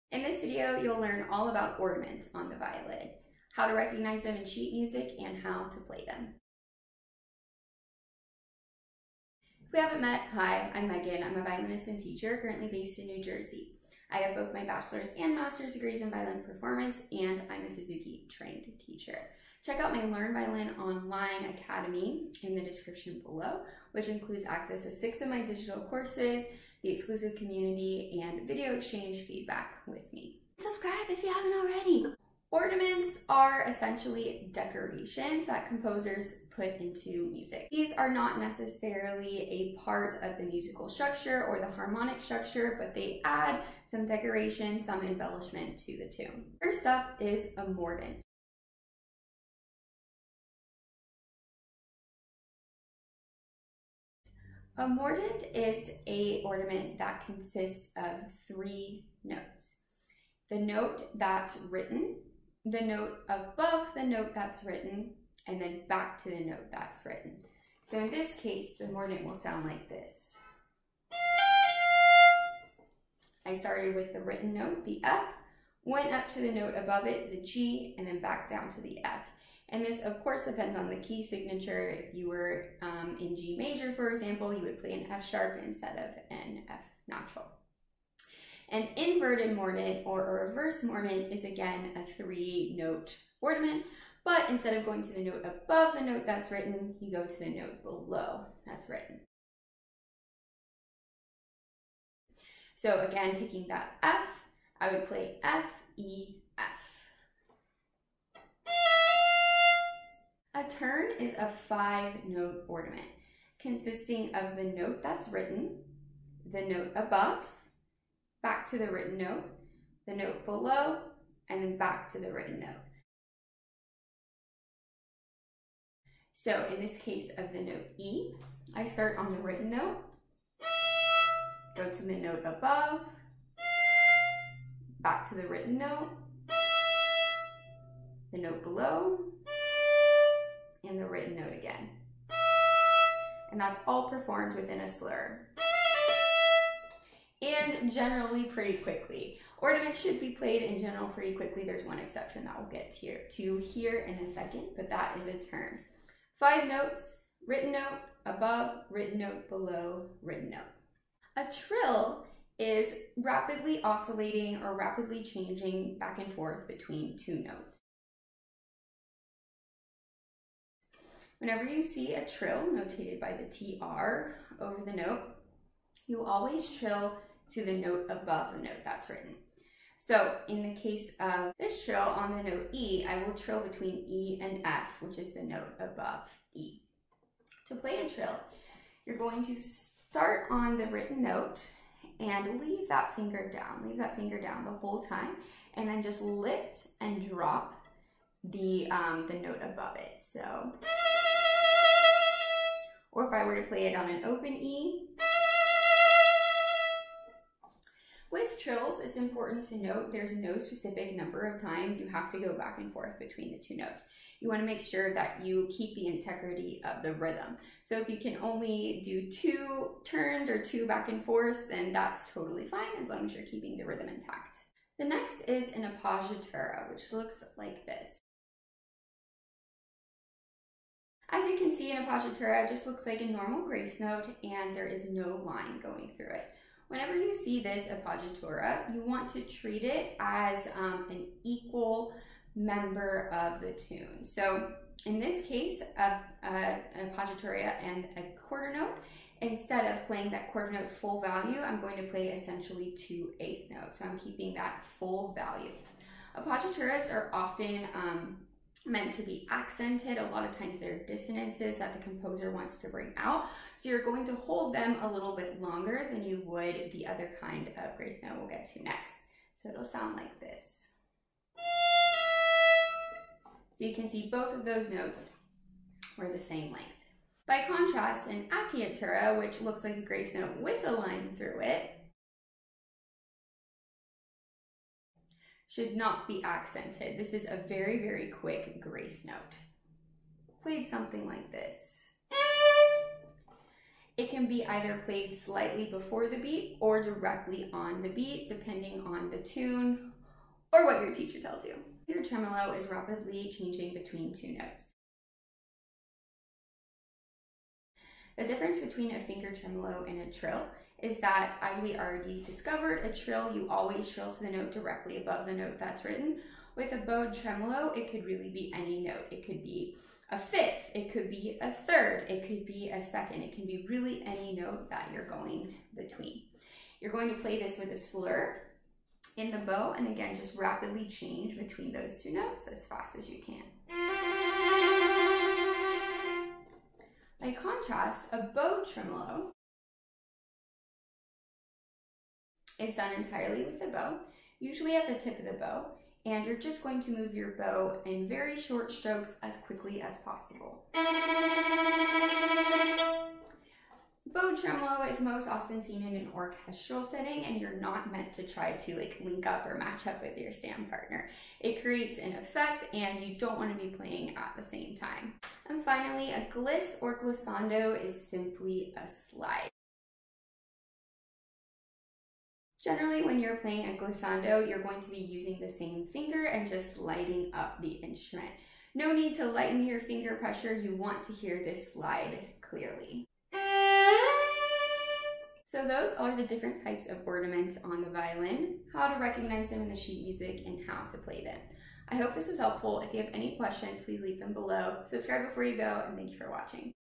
In this video, you'll learn all about ornaments on the violin, how to recognize them in sheet music, and how to play them. If we haven't met, hi, I'm Megan. I'm a violinist and teacher currently based in New Jersey. I have both my bachelor's and master's degrees in violin performance, and I'm a Suzuki trained teacher. Check out my Learn Violin Online Academy in the description below, which includes access to 6 of my digital courses, the exclusive community, and video exchange feedback with me. Subscribe if you haven't already. Ornaments are essentially decorations that composers put into music. These are not necessarily a part of the musical structure or the harmonic structure, but they add some decoration, some embellishment to the tune. First up is a mordant. A mordant is an ornament that consists of 3 notes. The note that's written, the note above the note that's written, and then back to the note that's written. So in this case, the mordant will sound like this. I started with the written note, the F, went up to the note above it, the G, and then back down to the F. And this, of course, depends on the key signature. If you were in G major, for example, you would play an F sharp instead of an F natural. An inverted mordant or a reverse mordant is again a 3-note ornament, but instead of going to the note above the note that's written, you go to the note below that's written. So again, taking that F, I would play F, E, F. A turn is a 5-note ornament consisting of the note that's written, the note above, back to the written note, the note below, and then back to the written note. So in this case of the note E, I start on the written note, go to the note above, back to the written note, the note below, and the written note again. And that's all performed within a slur. And generally pretty quickly. Ornaments should be played in general pretty quickly. There's one exception that we'll get to here in a second, but that is a turn. 5 notes, written note, above, written note, below, written note. A trill is rapidly oscillating or rapidly changing back and forth between 2 notes. Whenever you see a trill notated by the TR over the note, you always trill to the note above the note that's written. So in the case of this trill on the note E, I will trill between E and F, which is the note above E. To play a trill, you're going to start on the written note and leave that finger down the whole time, and then just lift and drop the note above it. So, or if I were to play it on an open E. With trills, it's important to note there's no specific number of times you have to go back and forth between the 2 notes. You want to make sure that you keep the integrity of the rhythm. So if you can only do 2 turns or 2 back and forth, then that's totally fine as long as you're keeping the rhythm intact. The next is an appoggiatura, which looks like this. As you can see, an appoggiatura just looks like a normal grace note and there is no line going through it. Whenever you see this appoggiatura, you want to treat it as an equal member of the tune. So in this case of an appoggiatura and a quarter note, instead of playing that quarter note full value, I'm going to play essentially 2 eighth notes. So I'm keeping that full value. Appoggiaturas are often meant to be accented. A lot of times they're dissonances that the composer wants to bring out. So you're going to hold them a little bit longer than you would the other kind of grace note we'll get to next. So it'll sound like this. So you can see both of those notes are the same length. By contrast, an acciatura, which looks like a grace note with a line through it, should not be accented. This is a very, very quick grace note. Played something like this. It can be either played slightly before the beat or directly on the beat, depending on the tune or what your teacher tells you. Your tremolo is rapidly changing between two notes. The difference between a finger tremolo and a trill is that, as we already discovered, a trill, you always trill to the note directly above the note that's written. With a bowed tremolo, it could really be any note. It could be a fifth, it could be a third, it could be a second. It can be really any note that you're going between. You're going to play this with a slur in the bow, and again, just rapidly change between those two notes as fast as you can. By contrast, a bowed tremolo is done entirely with the bow, usually at the tip of the bow, and you're just going to move your bow in very short strokes as quickly as possible. Bowed tremolo is most often seen in an orchestral setting, and you're not meant to try to link up or match up with your stand partner. It creates an effect, and you don't want to be playing at the same time. And finally, a gliss or glissando is simply a slide. Generally, when you're playing a glissando, you're going to be using the same finger and just sliding up the instrument. No need to lighten your finger pressure. You want to hear this slide clearly. So those are the different types of ornaments on the violin, how to recognize them in the sheet music, and how to play them. I hope this was helpful. If you have any questions, please leave them below. Subscribe before you go, and thank you for watching.